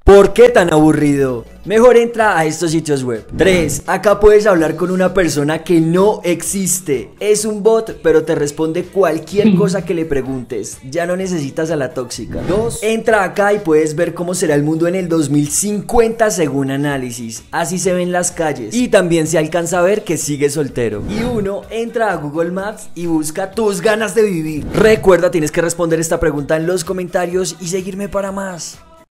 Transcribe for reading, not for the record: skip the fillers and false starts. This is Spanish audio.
¿Por qué tan aburrido? Mejor entra a estos sitios web. 3. Acá puedes hablar con una persona que no existe. Es un bot, pero te responde cualquier cosa que le preguntes. Ya no necesitas a la tóxica. 2. Entra acá y puedes ver cómo será el mundo en el 2050 según análisis. Así se ven las calles. Y también se alcanza a ver que sigue soltero. Y 1. Entra a Google Maps y busca tus ganas de vivir. Recuerda, tienes que responder esta pregunta en los comentarios y seguirme para más.